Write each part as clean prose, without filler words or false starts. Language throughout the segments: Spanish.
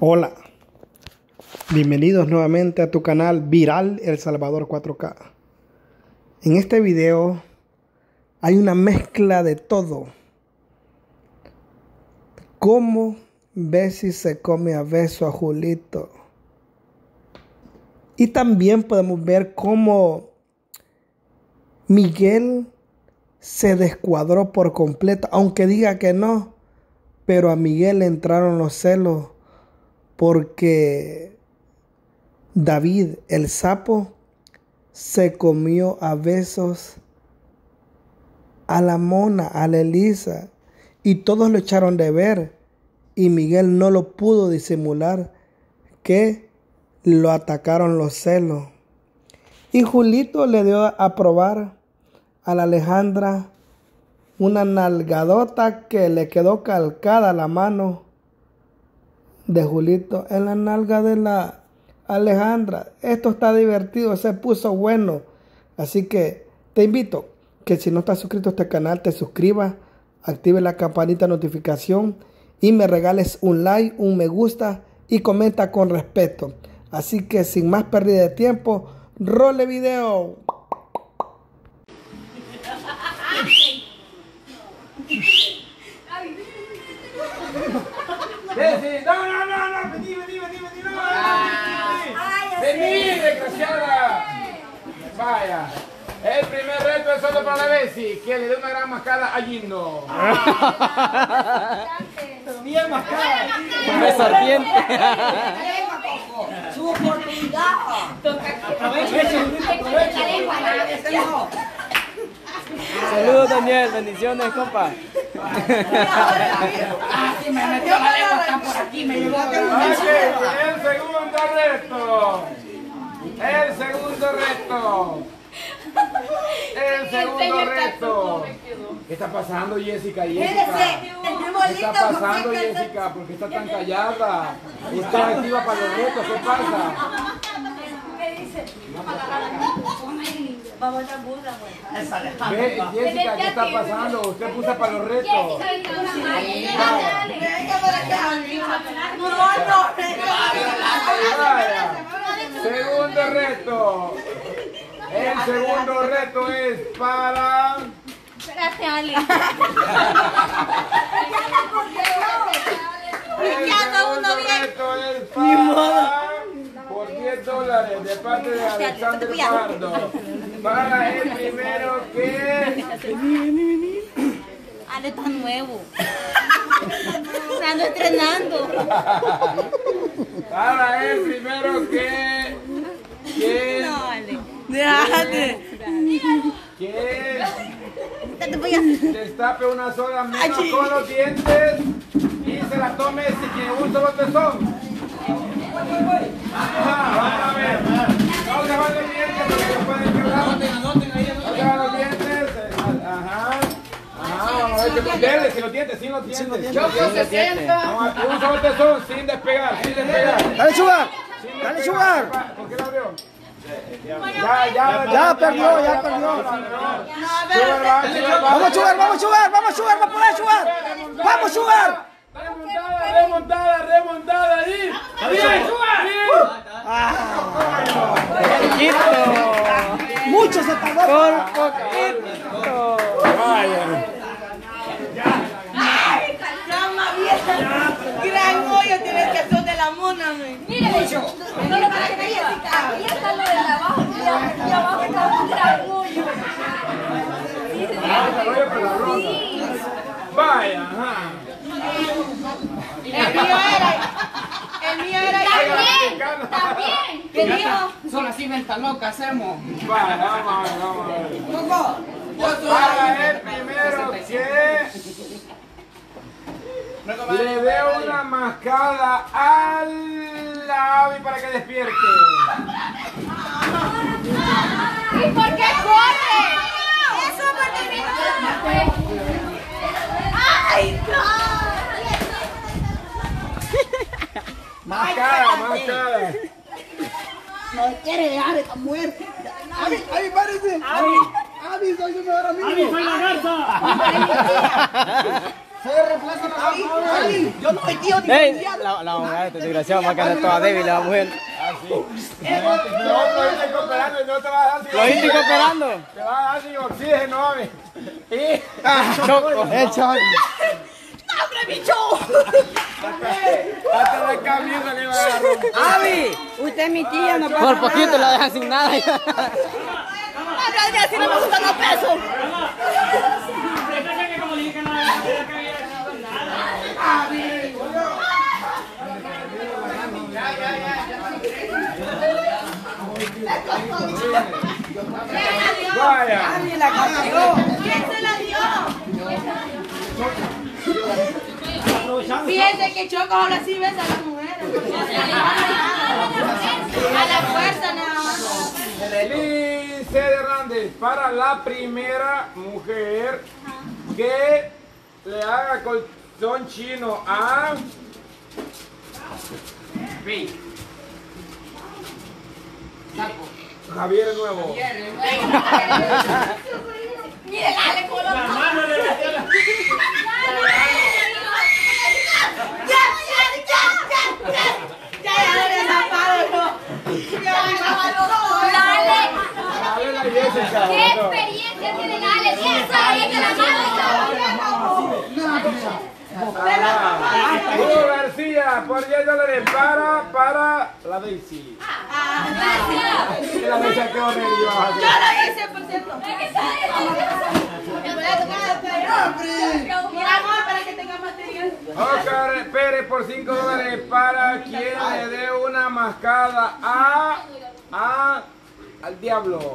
Hola, bienvenidos nuevamente a tu canal Viral El Salvador 4K. En este video hay una mezcla de todo. Cómo Bessie se come a beso a Julito. Y también podemos ver cómo Miguel se descuadró por completo, aunque diga que no, pero a Miguel le entraron los celos porque David el sapo se comió a besos a la Mona, a la Elisa, y todos lo echaron de ver, y Miguel no lo pudo disimular que lo atacaron los celos. Y Julito le dio a probar a la Alejandra una nalgadota que le quedó calcada la mano de Julito en la nalga de la Alejandra. Esto está divertido, se puso bueno. Así que te invito que si no estás suscrito a este canal, te suscribas, active la campanita de notificación y me regales un like, un me gusta y comenta con respeto. Así que sin más pérdida de tiempo, role video. No, vení, vení, desgraciada. Vaya, el primer reto es solo para la Bessie, que le dé una gran mascada a Gindo. Bien mascada. Una serpiente. Su oportunidad. Saludos, Daniel, bendiciones, compa. Me metió la lengua, está por aquí, me llegó a El segundo reto. El segundo reto. ¿Qué está pasando, Jessica? ¿Qué está pasando, Jessica? ¿Por qué está tan callada? ¿Está activa para los retos? ¿Qué pasa? Vamos a estar burda, güey. Jessica, ¿qué está pasando? ¿Usted puso para los retos? Segundo reto. El segundo reto es para... Espérate, Ali. El segundo reto es para... Por $10 de parte de Alexander Pardo. Para el primero que... Ale está nuevo. Estando entrenando. Para el primero que... No, Ale. Déjate. Que destape una sola menos con los dientes y se la tome sin un solo tesón. Vamos a ver. No se van los dientes porque se pueden quebrar. No se van los dientes. Ajá. Vamos a ver que los dientes, sin los dientes. Yo con 60. Vamos a ver, un solo tesón sin despegar, sin despegar. Dale, Sugar. Sin Dale, despegar. Sugar. ¿Por qué lo abrió? Ya perdió. Vamos, Sugar, va por ahí, Sugar. Vamos, Sugar. Remontada ahí. ¡Bien, Poquito. Mucho se tardó. Por poquito. Ay, calma, vieja. Gran hoyo tienes que hacer de la mona, men. Mire, no lo para que te Jessica. Aquí está lo de abajo y abajo está un dragullo. Sí. Vaya, ajá. El mío era También. ¿Qué dijo? Son así venta loca, hacemos. Vaya, vamos a ver. Para el primero que le dé una mascada al Avi para que despierte. ¿Y por qué corre? Eso porque mi ¡ay, no! Mascada. No quiere dejar, está muerto. Ahí parece. Avi, soy su mejor amigo. ¡Avi, soy la garza! Yo no soy tío ni ¡Ey! La mujer, este desgraciado, va a quedar toda débil la mujer. No, lo hice cooperando y no te va a dar sin ¿Lo viste cooperando? Te va a dar sin oxígeno, ave. Choco. ¡Hombre, bicho! Hasta la camisa le iba a agarrar. ¡Avi! Usted es mi tía, no pasa Por poquito la dejan sin nada. ¡Hombre, si no me gustan los pesos! Vaya. ¿Quién se la dio? Fíjense que Choco ahora sí besa a las mujeres. A la fuerza nada más. Lice Hernández, para la primera mujer que le haga colchón chino a Javier el Nuevo. Mire, dale con los Dale la Jessica. ¿Qué experiencia tiene Lale? ¿Qué sabe que la Hugo García, por $10 para la Daisy. La Daisy que horrible. Yo lo hice, por cierto. Mira, amor, para que tenga material. Oscar Pérez por $5 para quien le dé una mascada al diablo.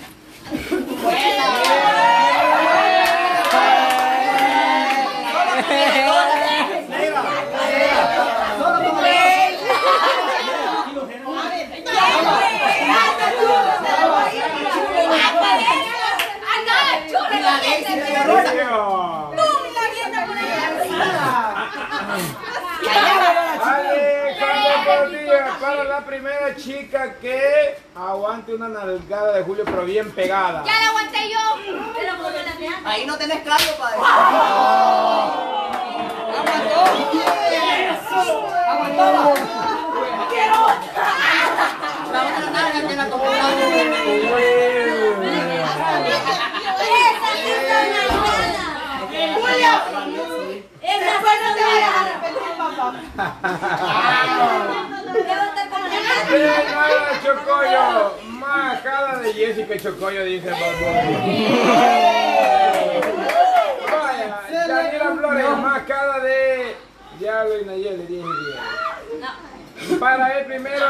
Alejandro Portillo, para la primera chica que aguante una nalgada de Julio, pero bien pegada. Ya la aguanté yo. Pero como la mía. Ahí no tenés callo, padre. Aguantó. Quiero otra. La otra nalga que la tomó. Julio. Después no te vayas a arrepentir, papá. Chocoyo, mascada de Jessica Chocoyo, dice Bobo. Vaya, Daniela Flores, mascada de Diablo y Nayeli, 10 y 10. Para el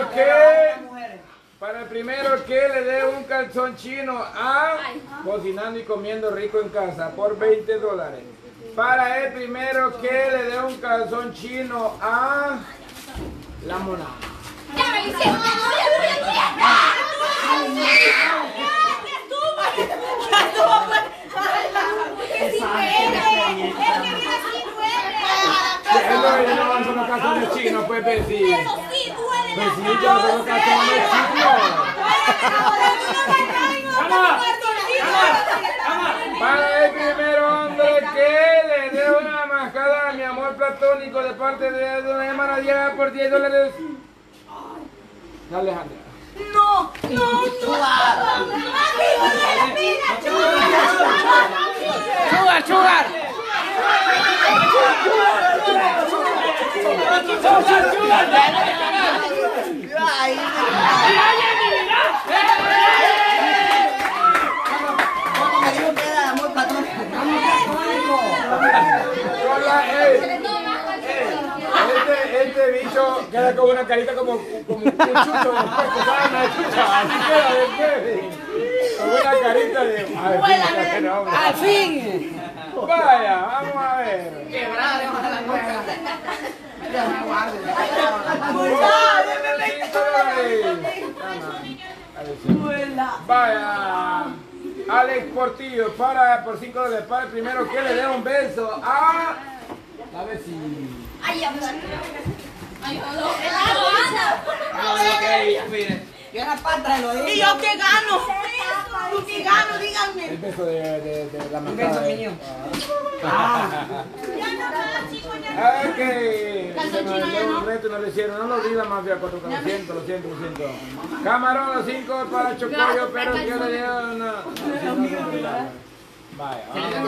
primero que le dé un calzón chino a cocinando y comiendo rico en casa por $20. Para el primero que le dé un calzón chino a la mona. Ya me hicieron. No son los calzones chinos, pues, Bessie. Eso sí duele. Pues sí, yo son los calzones chinos. Para el primer hombre que le dé una mascada a mi amor platónico de parte de Dona Emma Diana por $10. Alejandra. No. Sugar. Este bicho queda con una carita como un chucho después que sabe una chucha. Así queda después. Con una carita de... ¡Al fin! Vaya, vamos a ver. Vaya, Alex Portillo por $5 para el primero que le dé un beso a la vecina. Ay, ya me ¿Y yo qué gano? ¿Tú qué gano? Díganme. El beso de la mascada. Ok. Se nos dio un reto y no lo hicieron. No lo di la mafia 4. Lo siento. Camarón a 5 para Chocollo, pero yo le di una. Vaya.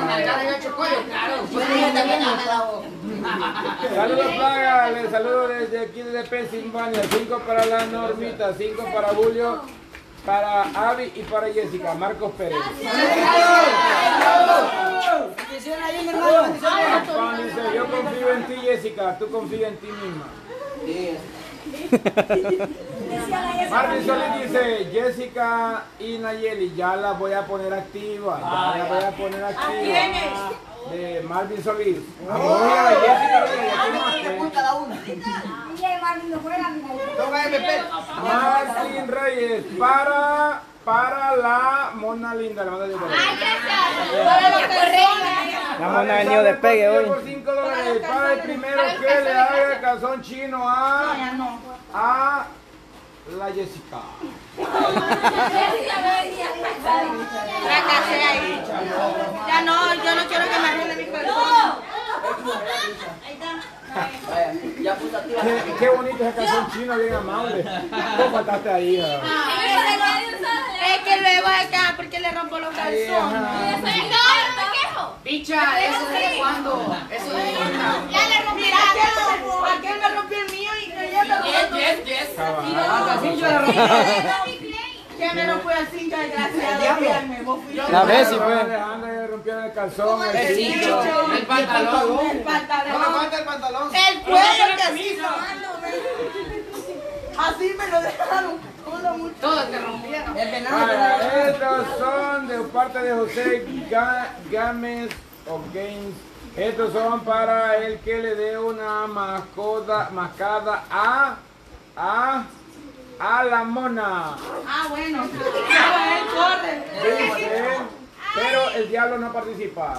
Saludos Plaga, les saludo desde aquí desde Pensilvania. 5 para la Normita, 5 para Julio, para Avi y para Jessica. Marcos Pérez. Juan dice, yo confío en ti Jessica, tú confías en ti misma. Marvin Solís dice, Jessica y Nayeli, ya la voy a poner activa. De Marvin Solís. Martín Reyes, para la Mona Linda. La Mona ha venido de pegue hoy. Por $5. Para el primero que le haga calzón chino a la Jessica. Fracasé ahí. Ya no, yo no quiero que me arruine mi corazón. Qué bonito ese calzón chino, bien amable. ¿Cómo faltaste ahí, hija? Es que luego acá, porque le rompo los calzones. Picha, ¿eso desde cuándo? Eso desde cuándo. Ya le rompí aquel me rompió el mío y que ya me rompió. Que me rompió el cincho, desgraciado. La vez sí fue. Alejandra le rompió el calzón, el cincho, el pantalón. El pantalón. No me falta el pantalón. El cuello que así me lo dejaron. Todos te rompieron. Estos son de parte de José Gámez o Games. Estos son para el que le dé una mascada a la Mona. Bueno. Él corre. Dice, pero el diablo no participa.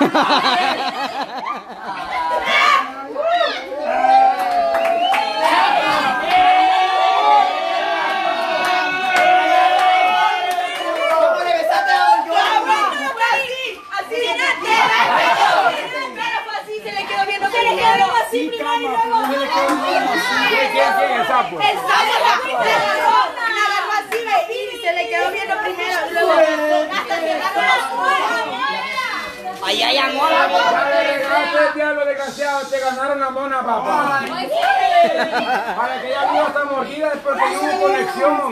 ¿Quién es el sapo? El sapo la agarró así y se le quedó viendo primero. Luego hasta cerraron las puertas. Ay, ay, amor. El diablo desgraciado, te ganaron la Mona, papá. Para que ella no está mordida es porque no hubo conexión.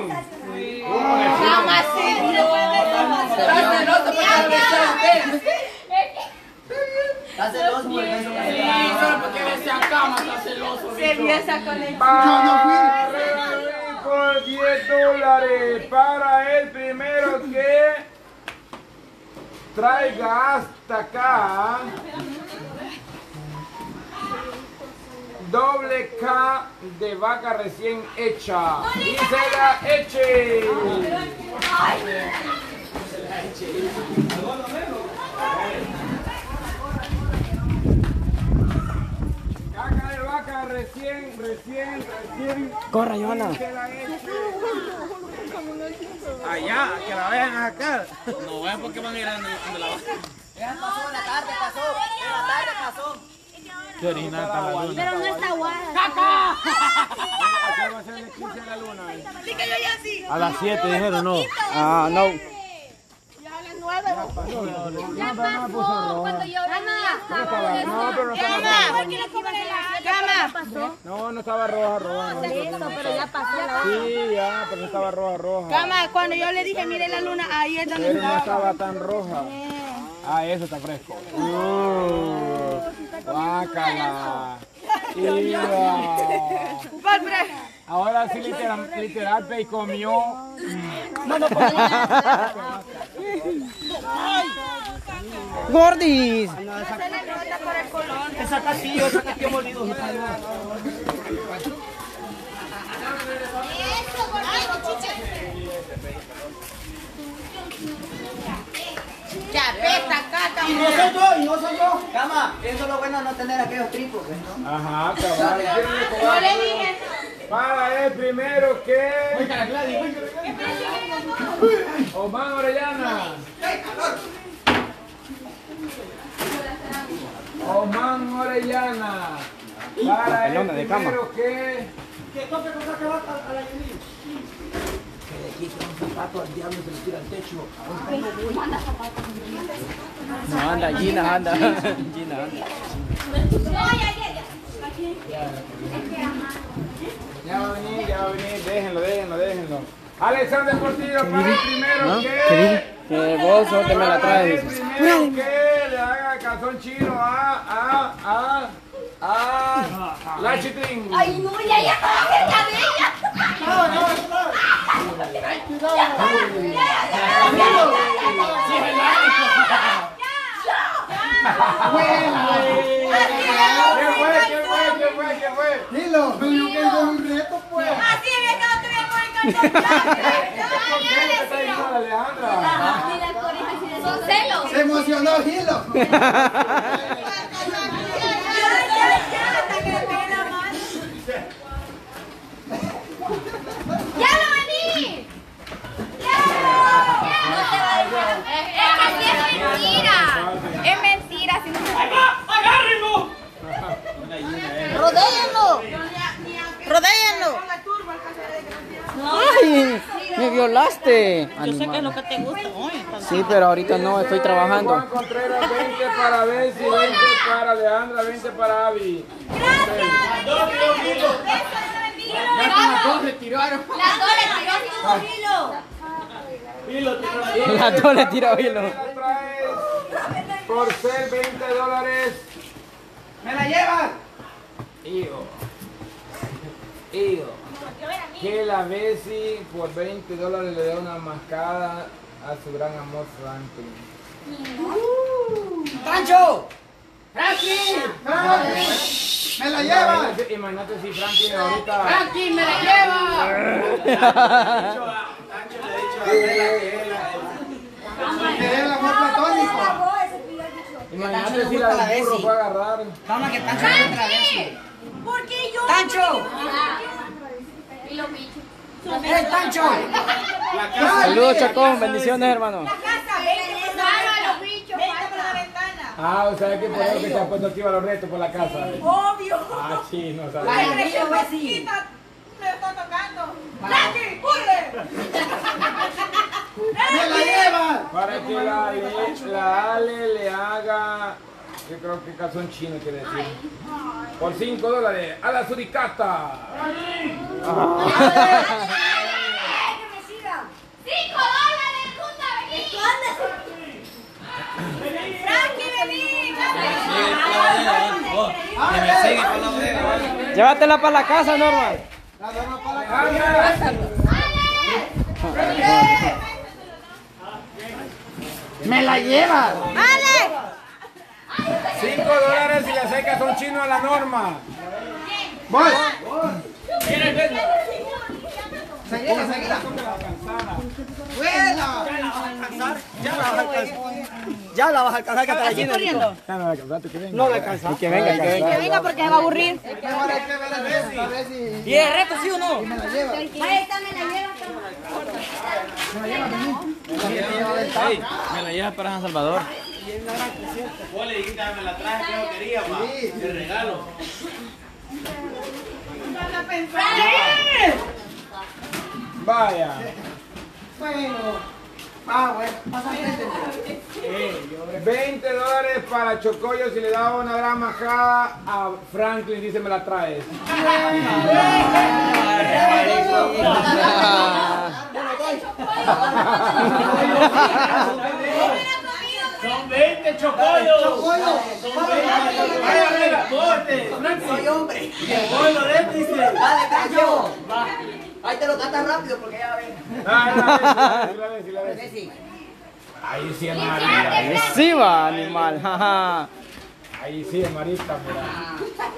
Está celoso por eso. Sí, solo porque esa cama está celoso. Se vio esa conexión. Por $10 para el primero que traiga hasta acá doble K de vaca recién hecha y se la eche. Caca de vaca recién. Corra, Johanna. Allá, que la vayan a sacar. No es porque van a ir a donde la vaca. Pasó, la tarde pasó. Qué original está la luna. Pero no está guada. ¿A qué va a ser el eclipse de la luna? Sí que yo ya así. A las 7 dijeron, no. Ah, no. Ya a las 9. Ya pasó. Cuando yo No, pero no estaba Cama. No estaba roja. pero ya pasó la hora. Sí, ya, pero no estaba roja. Cama, cuando yo le dije, mire la luna, ahí es donde Pero no estaba. estaba tan roja. Ah, eso está fresco. Guácala. Ahora sí literal Pei comió. Gordis. Esa castillo molido. Chapeta, caca. Y no soy yo. Cama, eso es lo bueno de no tener aquellos tripos, ¿no? Ajá, cabrón. Yo le dije, Para el primero que... Omar Orellana. Omar Orellana. Para el primero que... No, anda, Gina, anda. Gina, anda. Ya va a venir, déjenlo. Alexander Portillo, para el primero ¿No? que... ¿Qué dije? Que vos no te me la Para el traes. primero que le haga calzón chino a la Chitrín. Ay, no, ya estaba cerca de ella. ¿Qué fue? Dilo, yo que es un reto, pues. Así es, no te voy a poner Son celos. Se emocionó Gilo. ¡Ya lo vení! Es mentira. Es mentira. Si no ¡Agárrenlo! ¡Rodéenlo! ¡Rodéenlo! ¡Ay! ¡Me violaste! Yo sé que es lo que te gusta. Sí, pero ahorita no, estoy Juan trabajando. Contreras, 20 para Bessie, 20 para Alejandra, 20 para Abby. Las dos le tiraron. las dos le tiró. Las dos le tiró hilo. La traes por ser $20. ¿Me la llevas? Hijo. Que la Bessie por $20 le dé una mascada a su gran amor Franklin. ¡Pancho! ¡Franklin! ¡Me la llevas! Imagínate si Franklin ahorita... ¡Franklin, me la lleva! Que es el amor platónico. Imagínate si la del burro fue a agarrar. Vamos, que Tancho le gusta la Bessie. ¿Por qué yo? ¡Tancho! Y los bichos. ¡Hey, Tancho! Saludos, Chacón. Bendiciones, hermano. La casa, vente a los bichos. por la ventana. Ah, o sea que por eso que se ha puesto activa los retos por la casa. Obvio. Ah, sí, no Ay, sabía. recién fresquita, me está tocando. ¡Frankie, corre! ¡Me la llevas! Para que la Ale le haga, yo creo que calzón chino quiere decir. Por $5 a la suricata. $5, Junta, vení. ¡Frankie, vení! Llévatela para la casa, Norma. La damos para la casa. ¡Me la llevas! $5 si le hace calzón chino a la Norma. ¡Voy! Seguila, seguila. ¡Vuela! Ya la vas a alcanzar, que te la lleno. Ya no la alcanzaste, que venga. No la alcanzas. Que venga, que venga. Que venga porque se va a aburrir. Ahora hay que ver a ver si... ¿Y el reto, sí o no? me la lleva. Ahí está, me la lleva. Me la llevas para San Salvador. Vos le dijiste que me la traje que yo quería, pa. De regalo. Vaya. Bueno. Ah, bueno. Pasa frente. $20 para Chocollo si le da una gran majada a Franklin, dice me la traes. Son 20 chocollos. Son 20. Vaya, corte. Soy hombre. Chocollo de dice. Dale, Tancho. Ahí te lo cantas rápido porque ya ven. Sí la ves. Ahí sí es María. Ahí sí va, animal. Jaja. Ahí sí es Marita, mira.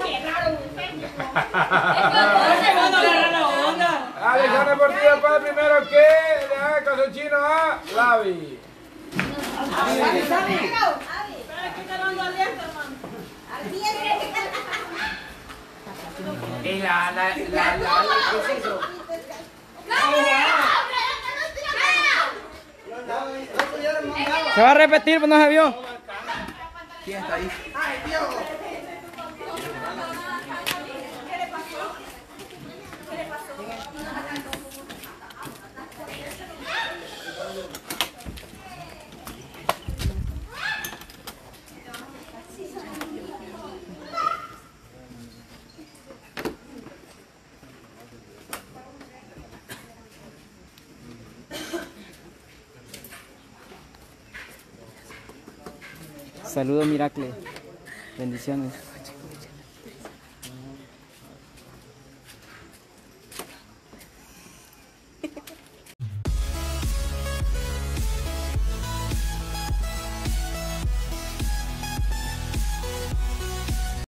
Alexander Portillo para el primero que le haga calzón chino a Lavi. ¿qué es eso? Se va a repetir, pues no se vio. ¿Quién está ahí? Saludos, Miracle. Bendiciones.